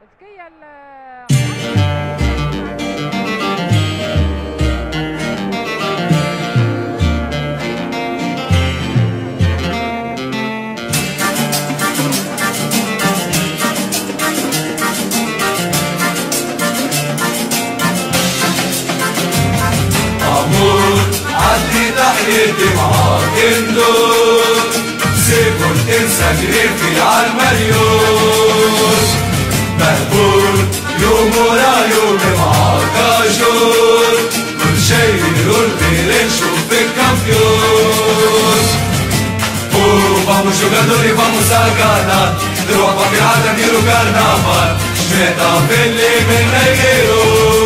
ذكية عدي تحياتي معاك ندور سيبوا الانسان يرفي عالمليون مهبول يوم ورا يوم معاك اجور كل شي يقول غير نشوف الكامبيون vamos jogadores, vamos a ganar Droga pra virada, vira o carnaval Meta feliz, menegueiro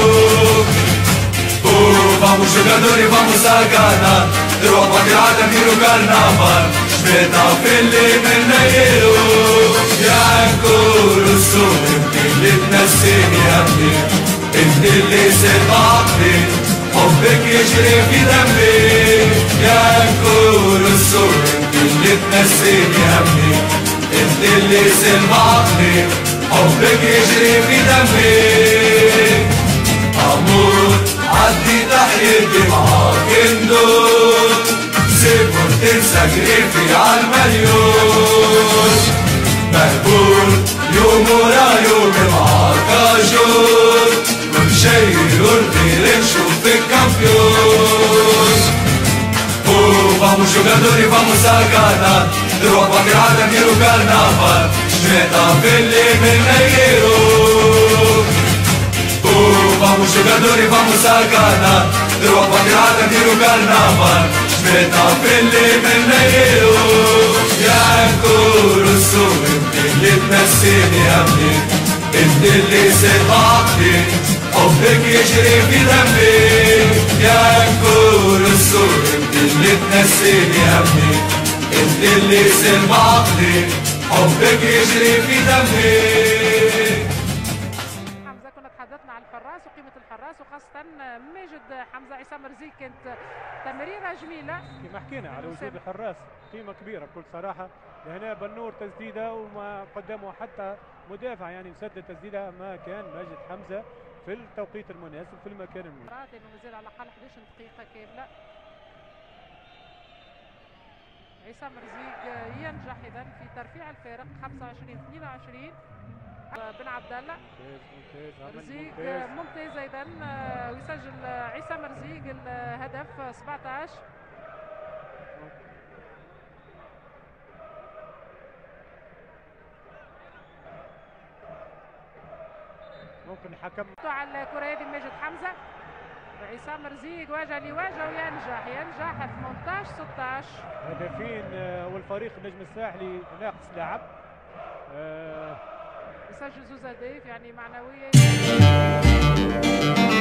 Vamos jogadores, vamos a ganar Droga virada, vira o carnaval Meta feliz, menegueiro يا نكون الصوم انت اللي تنسيني همي انت اللي سمعتني حبك يجري في دمي يا نكون الصوم انت اللي تنسيني همي انت اللي سمعتني حبك يجري في دمي اموت عدي تحياتي معاك ندور سيبوا تنسى جريفي عالمليون مهبول يوم ورا يوم معاك اجور كل شي يرضي نشوف الكامبيون vamos jogadores, vamos a ganar Droga pra virada, vira o carnaval Meta feliz, menegueiro Vamos jogadores, vamos a ganar Droga pra virada, vira o carnaval Meta feliz, menegueiro يا نكون الصوم انت اللي تنسيني همي انت اللي سمعتني حبك يجري في دمي يا نكون الصوم انت اللي تنسيني همي انت اللي سمعتني حبك يجري في دمي حمزة. كنا تحدثنا عن الحراس وقيمة الحراس وخاصة ماجد حمزة. عصام مرزيق كانت تمريرة جميلة كما حكينا على وجود الحراس قيمة كبيرة بكل صراحة. هنا بنور تسديدة وما قدمه حتى مدافع يعني مسدد تسديدة ما كان ماجد حمزة في التوقيت المناسب في المكان المناسب. انه مازال على الاقل 11 دقيقة كاملة. عصام مرزيق ينجح اذا في ترفيع الفارق 25-22. بن عبد الله مرزيق ممتاز ايضا ويسجل عصام مرزيق الهدف 17. ممكن الحكم على الكرة هذه ماجد حمزة عصام مرزيق وجه لوجه وينجح 18-16. هدفين والفريق النجم الساحلي ناقص لاعب. يسجل زوز اهداف يعني معنويا